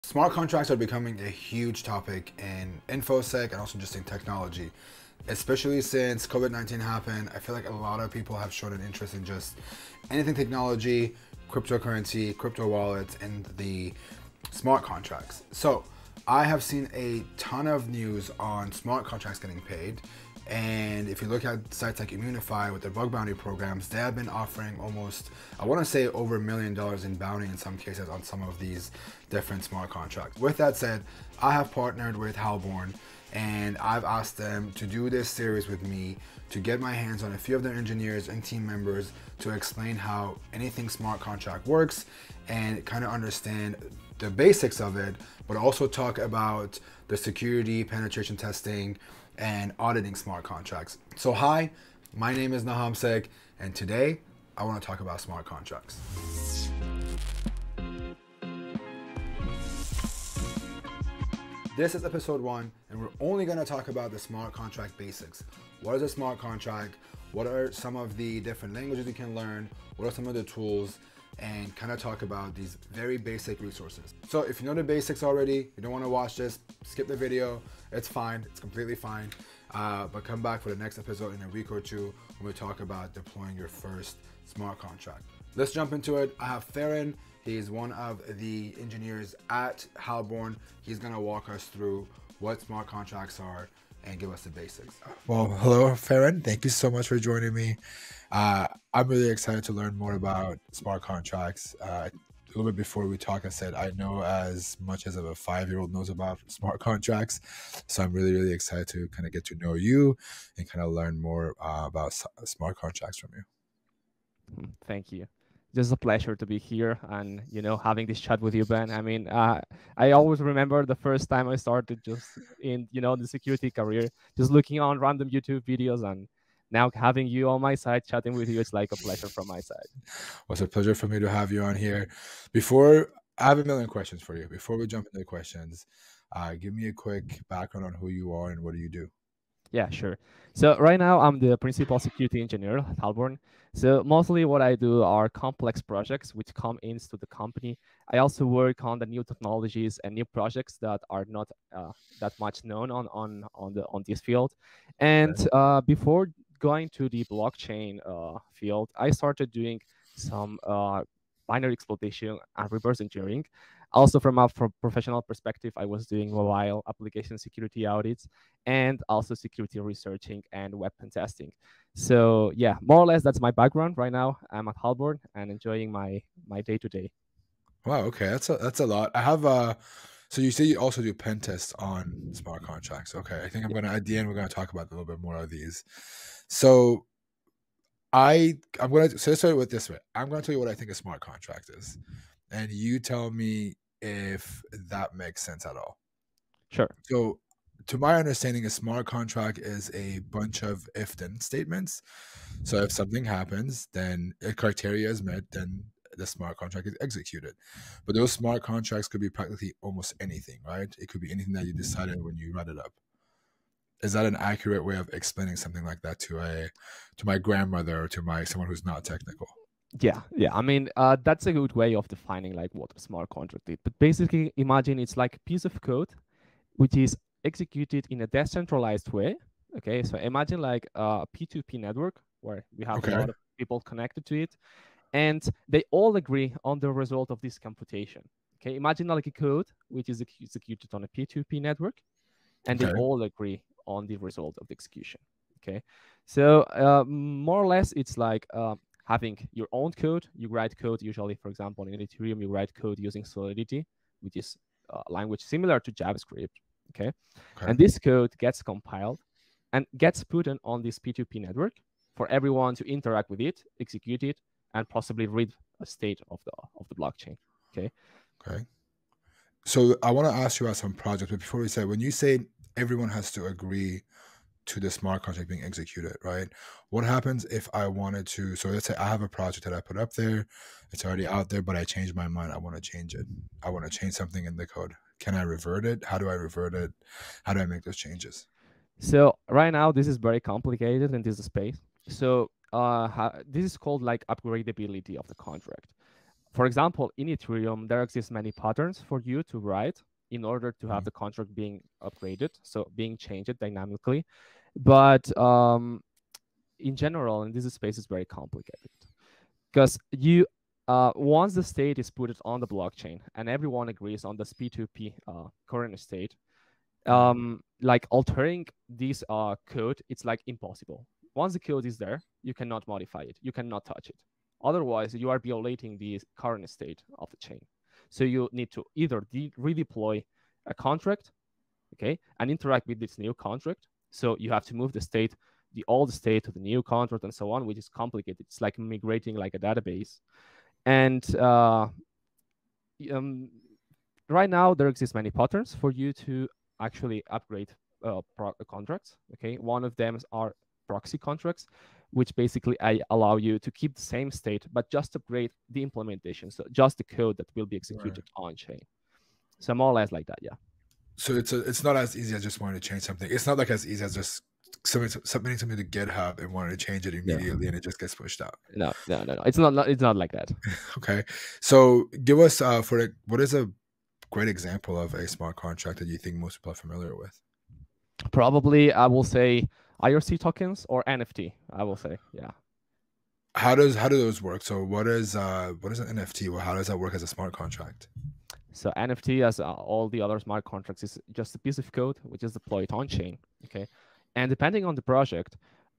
Smart contracts are becoming a huge topic in infosec and also just in technology, especially since COVID-19 happened. I feel like a lot of people have shown an interest in just anything technology, cryptocurrency, crypto wallets, and the smart contracts. So I have seen a ton of news on smart contracts getting paid. And if you look at sites like Immunify with their bug bounty programs, they have been offering almost, I want to say, over $1 million in bounty in some cases on some of these different smart contracts. With that said, I have partnered with Halborn and I've asked them to do this series with me to get my hands on a few of their engineers and team members to explain how anything smart contract works and kind of understand the basics of it, but also talk about the security, penetration testing, and auditing smart contracts. So hi, my name is Nahamsec, and today I want to talk about smart contracts. This is episode 1, and we're only going to talk about the smart contract basics. What is a smart contract? What are some of the different languages you can learn? What are some of the tools? And kind of talk about these very basic resources. So if you know the basics already, you don't want to watch this, skip the video. It's fine, it's completely fine. But come back for the next episode in a week or two when we talk about deploying your first smart contract. Let's jump into it. I have Ferran. He's one of the engineers at Halborn. He's gonna walk us through what smart contracts are and give us the basics. Well, hello, Ferran. Thank you so much for joining me. I'm really excited to learn more about smart contracts. A little bit before we talk, I said I know as much as a 5-year-old knows about smart contracts. So I'm really, really excited to kind of get to know you and kind of learn more about smart contracts from you. Thank you. Just a pleasure to be here and, having this chat with you, Ben. I mean, I always remember the first time I started just in, the security career, just looking on random YouTube videos, and now having you on my side, chatting with you, it's like a pleasure from my side. Well, it's a pleasure for me to have you on here. I have a million questions for you. Before we jump into the questions, give me a quick background on who you are and what do you do? Yeah, sure. So right now I'm the principal security engineer at Halborn. So mostly what I do are complex projects which come into the company. I also work on the new technologies and new projects that are not that much known on this field. And before going to the blockchain field, I started doing some binary exploitation and reverse engineering. Also, from a professional perspective, I was doing mobile application security audits and also security researching and weapon testing. So yeah, more or less that's my background right now. I'm at Halborn and enjoying my day to day. Wow, okay, that's a lot. I have so you say you also do pen tests on smart contracts. Okay, I think I'm gonna at the end we're gonna talk about a little bit more of these. So let's start with this way. I'm gonna tell you what I think a smart contract is, and you tell me if that makes sense at all. Sure. So to my understanding, a smart contract is a bunch of if-then statements. So if something happens, then a criteria is met, then the smart contract is executed. But those smart contracts could be practically almost anything, right? It could be anything that you decided when you write it up. Is that an accurate way of explaining something like that to my grandmother or to someone who's not technical? Yeah. I mean, that's a good way of defining like what a smart contract is. But basically, imagine it's like a piece of code which is executed in a decentralized way. Okay, so imagine like a P2P network where we have a lot of people connected to it, and they all agree on the result of this computation. Okay, imagine like a code which is executed on a P2P network, and they all agree on the result of the execution. Okay, so more or less it's like having your own code. You write code usually, for example, in Ethereum, you write code using Solidity, which is language similar to JavaScript. Okay, and this code gets compiled and gets put on this P2P network for everyone to interact with it, execute it, and possibly read a state of the blockchain. Okay. So I want to ask you about some projects, but before we say, when you say everyone has to agree to the smart contract being executed, right? What happens if I wanted to? So let's say I have a project that I put up there, it's already out there, but I changed my mind. I want to change it. I want to change something in the code. Can I revert it? How do I revert it? How do I make those changes? So right now, this is very complicated in this space. So this is called like upgradability of the contract. For example, in Ethereum, there exist many patterns for you to write in order to have the contract being upgraded, so being changed dynamically. But in general, in this space, is very complicated because you once the state is put on the blockchain and everyone agrees on this P2P current state, like altering this code, it's like impossible. Once the code is there, you cannot modify it, you cannot touch it. Otherwise, you are violating the current state of the chain. So you need to either redeploy a contract, okay, and interact with this new contract. So you have to move the old state to the new contract and so on, which is complicated. It's like migrating like a database. And right now, there exist many patterns for you to actually upgrade contracts. Okay, one of them are proxy contracts, which basically allow you to keep the same state, but just upgrade the implementation. So just the code that will be executed on chain. So more or less like that, yeah. So it's not as easy as just wanting to change something. It's not like as easy as just submitting something to GitHub and wanting to change it immediately and it just gets pushed out. No. It's not like that. Okay. So give us what is a great example of a smart contract that you think most people are familiar with? Probably I will say IRC tokens or NFT, I will say, yeah. How do those work? So what is an NFT? Well, how does that work as a smart contract? So NFT, as all the other smart contracts, is just a piece of code which is deployed on chain. Okay, and depending on the project,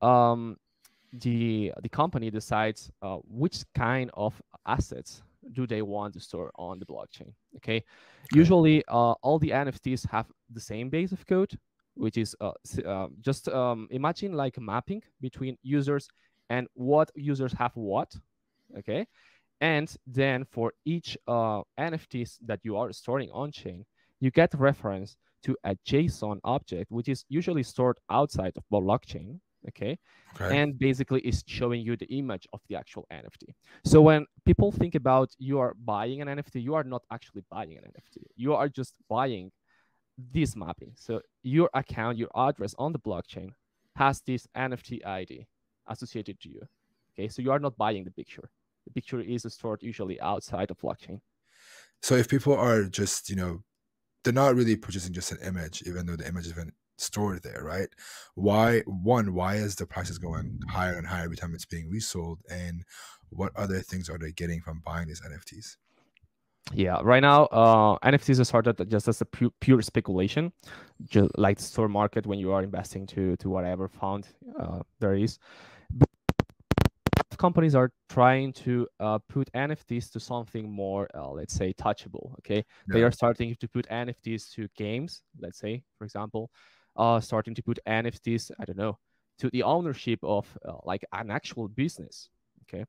the company decides which kind of assets do they want to store on the blockchain. Okay, usually all the NFTs have the same base of code, which is just imagine like a mapping between users and what users have what. Okay. And then for each NFTs that you are storing on chain, you get reference to a JSON object, which is usually stored outside of the blockchain. Okay. And basically is showing you the image of the actual NFT. So when people think about you are buying an NFT, you are not actually buying an NFT. You are just buying this mapping. So your account, your address on the blockchain has this NFT ID associated to you. Okay. So you are not buying the picture. The picture is stored usually outside of blockchain. So if people are just, they're not really purchasing just an image, even though the image has been stored there, right? Why is the prices going higher and higher every time it's being resold? And what other things are they getting from buying these NFTs? Yeah, right now, NFTs are started just as a pure speculation, just like the store market when you are investing to whatever fund there is. But companies are trying to put NFTs to something more, let's say, touchable. Okay, they are starting to put NFTs to games. Let's say, for example, starting to put NFTs, I don't know, to the ownership of like an actual business. Okay,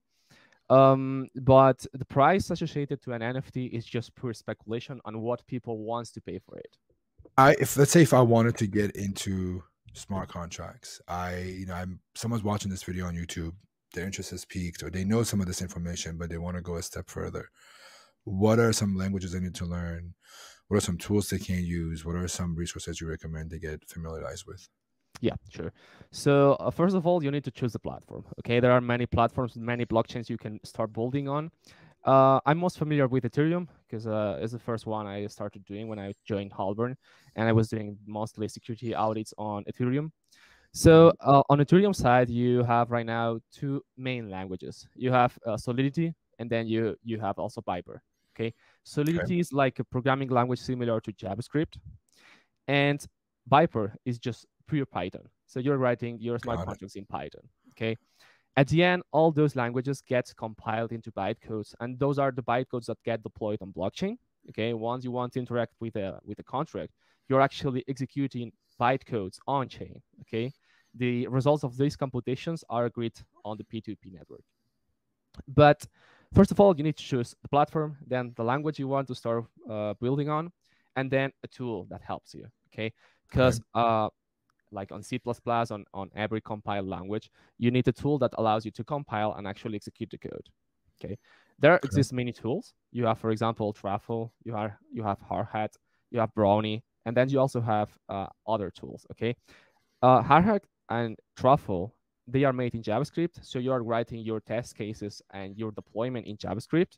but the price associated to an NFT is just pure speculation on what people wants to pay for it. Let's say if I wanted to get into smart contracts, someone's watching this video on YouTube. Their interest has peaked, or they know some of this information, but they want to go a step further. What are some languages they need to learn? What are some tools they can use? What are some resources you recommend they get familiarized with? Yeah, sure. So first of all, you need to choose the platform. Okay, there are many platforms, many blockchains you can start building on. I'm most familiar with Ethereum because it's the first one I started doing when I joined Halborn, and I was doing mostly security audits on Ethereum. So on Ethereum side, you have right now two main languages. You have Solidity, and then you have also Viper. Okay, Solidity is like a programming language similar to JavaScript, and Viper is just pure Python. So you're writing your smart contracts in Python. Okay. At the end, all those languages get compiled into bytecodes, and those are the bytecodes that get deployed on blockchain. Okay. Once you want to interact with a contract, you're actually executing bytecodes on chain. Okay. The results of these computations are agreed on the P2P network. But first of all, you need to choose the platform, then the language you want to start building on, and then a tool that helps you. Okay. Because like on C++, on every compiled language, you need a tool that allows you to compile and actually execute the code. Okay. There exist many tools. You have, for example, Truffle, you have Hardhat, you have Brownie, and then you also have other tools. Okay. Hardhat and Truffle, they are made in JavaScript. So you are writing your test cases and your deployment in JavaScript.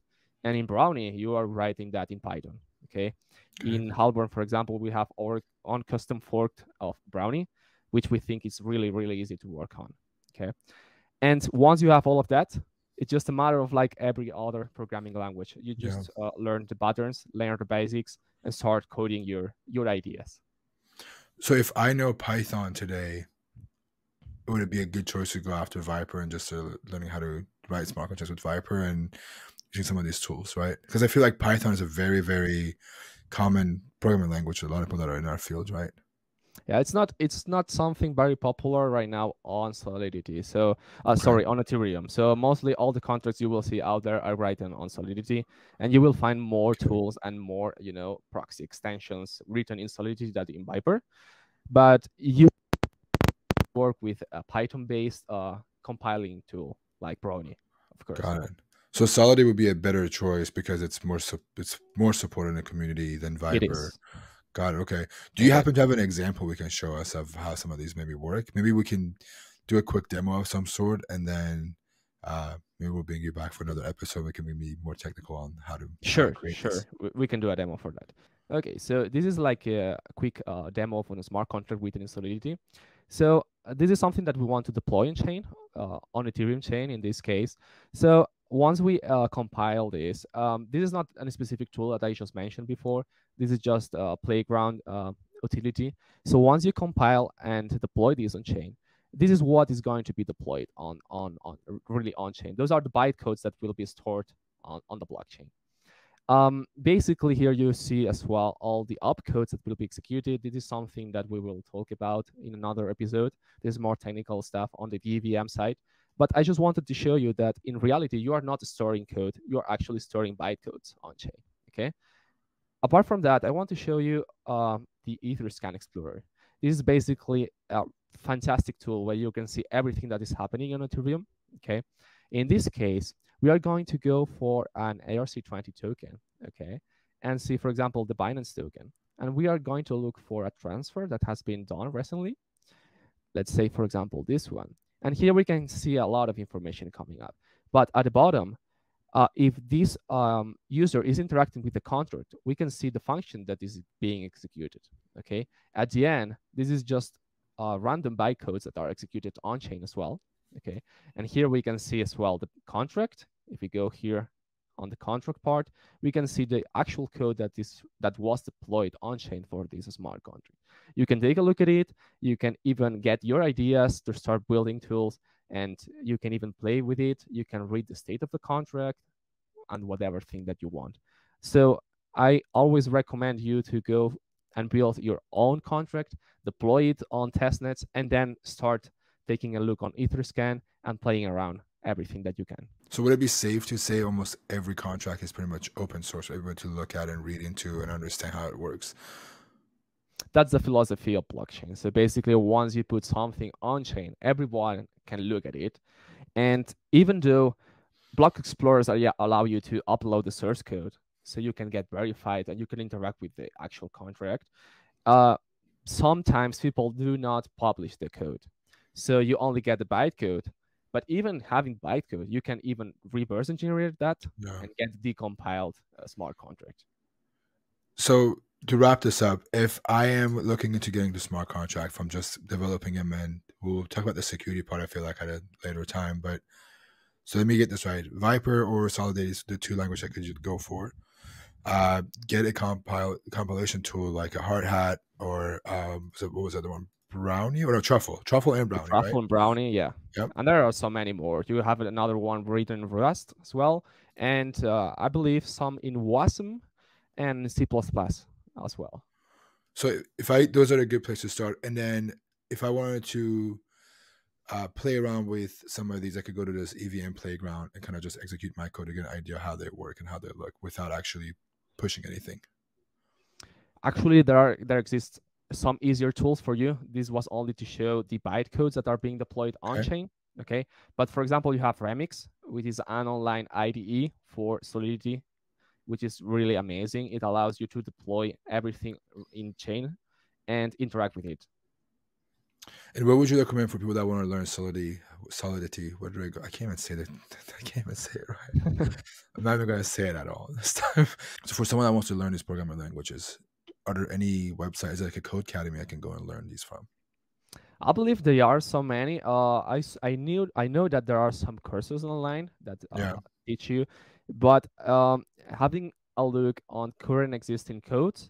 And in Brownie, you are writing that in Python. Okay. In Halborn, for example, we have our own custom fork of Brownie, which we think is really, really easy to work on. Okay. And once you have all of that, it's just a matter of like every other programming language. You just learn the patterns, learn the basics, and start coding your ideas. So if I know Python today, would it be a good choice to go after Viper and just learning how to write smart contracts with Viper and using some of these tools, right? Because I feel like Python is a very, very common programming language to a lot of people that are in our field, right? Yeah, it's not something very popular right now on Solidity. So sorry, on Ethereum. So mostly all the contracts you will see out there are written on Solidity, and you will find more tools and more proxy extensions written in Solidity than in Viper. But you work with a Python-based compiling tool like Brownie, of course. Got it. So Solidity would be a better choice because it's more supported in the community than Viper. It is. Got it. Okay. Do you happen to have an example we can show us of how some of these maybe work? Maybe we can do a quick demo of some sort, and then maybe we'll bring you back for another episode. We can be more technical on how to create this. We can do a demo for that. Okay, so this is like a quick demo of a smart contract written in Solidity. So this is something that we want to deploy on chain, on Ethereum chain in this case. So once we compile this, this is not any specific tool that I just mentioned before. This is just a playground utility. So once you compile and deploy this on chain, this is what is going to be deployed on chain. Those are the bytecodes that will be stored on the blockchain. Basically here you see as well all the opcodes that will be executed. This is something that we will talk about in another episode. There's more technical stuff on the DVM side, but I just wanted to show you that in reality, you are not storing code. You are actually storing bytecodes on chain, okay? Apart from that, I want to show you the Etherscan Explorer. This is basically a fantastic tool where you can see everything that is happening on Ethereum, okay? In this case, we are going to go for an ERC20 token, okay, and see, for example, the Binance token. And we are going to look for a transfer that has been done recently. Let's say, for example, this one. And here we can see a lot of information coming up. But at the bottom, if this user is interacting with the contract, we can see the function that is being executed, okay? At the end, this is just random bytecodes that are executed on-chain as well, okay? And here we can see as well the contract. If we go here on the contract part, we can see the actual code that was deployed on-chain for this smart contract. You can take a look at it. You can even get your ideas to start building tools, and you can even play with it. You can read the state of the contract and whatever thing that you want. So I always recommend you to go and build your own contract, deploy it on testnets, and then start taking a look on Etherscan and playing around everything that you can. So would it be safe to say almost every contract is pretty much open source for everyone to look at and read into and understand how it works? That's the philosophy of blockchain. So basically, once you put something on chain, everyone can look at it. And even though block explorers allow you to upload the source code, so you can get verified and you can interact with the actual contract, sometimes people do not publish the code. So you only get the bytecode. But even having bytecode, you can even reverse engineer that and get decompiled smart contract. So to wrap this up, if I am looking into getting the smart contract from just developing them, and we'll talk about the security part, I feel like at a later time, but so let me get this right. Viper or Solidity is the two languages I could go for. Get a compilation tool like a Hard Hat or what was the other one? Brownie or no, Truffle and Brownie, Truffle right? and Brownie, yeah. Yep. And there are so many more. You have another one written in Rust as well, and I believe some in Wasm and C++ as well. So those are a good place to start. And then if I wanted to play around with some of these, I could go to this EVM playground and kind of just execute my code to get an idea how they work and how they look without actually pushing anything. Actually, there exists some easier tools for you. This was only to show the bytecodes that are being deployed on chain. Okay, but for example, you have Remix, which is an online IDE for Solidity, which is really amazing. It allows you to deploy everything in chain and interact with it. And what would you recommend for people that want to learn Solidity? Where do I go? I can't even say that. I can't even say it right. I'm not even going to say it at all this time. So for someone that wants to learn these programming languages, are there any websites like a Code Academy I can go and learn these from? I believe there are so many. I know that there are some courses online that Yeah. teach you, but having a look on current existing codes,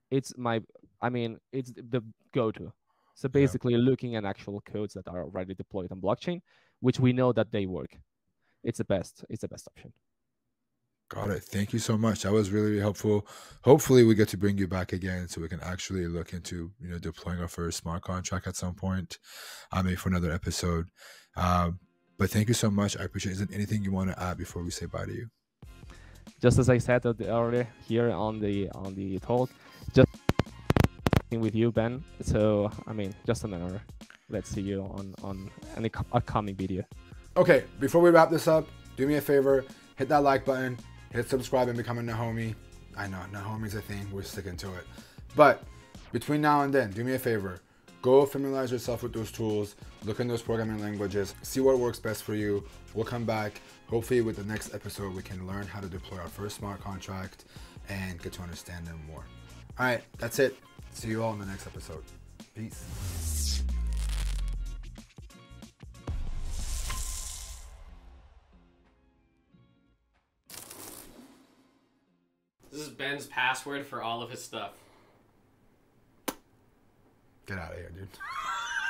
it's the go-to. So Yeah. basically, looking at actual codes that are already deployed on blockchain, which we know that they work, it's the best. It's the best option. Got it. Thank you so much. That was really, really helpful. Hopefully, we get to bring you back again so we can actually look into deploying our first smart contract at some point, maybe for another episode. But thank you so much. I appreciate it. Is there anything you want to add before we say bye to you? Just as I said earlier here on the talk, just with you, Ben. So just an honor. Let's see you on any upcoming video. Okay, before we wrap this up, do me a favor, hit that like button, hit subscribe and become a Nahomi. I know, Nahomi's a thing, we're sticking to it. But between now and then, do me a favor, go familiarize yourself with those tools, look in those programming languages, see what works best for you. We'll come back, hopefully with the next episode, we can learn how to deploy our first smart contract and get to understand them more. All right, that's it. See you all in the next episode. Peace. This is Ben's password for all of his stuff. Get out of here, dude.